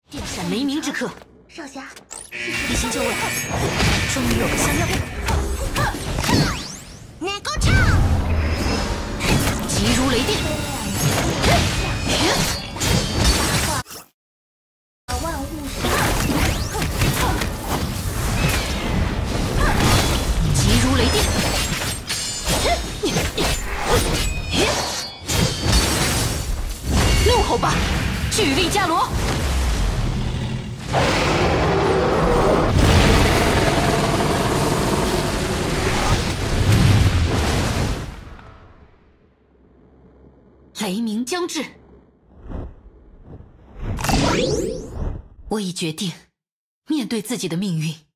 电闪雷鸣之刻， 少侠， 一心就位，终于有个像样。 你给我唱！ 急如雷电， 万物急如雷电，怒吼吧，巨力伽罗！ 雷鸣将至，我已决定面对自己的命运。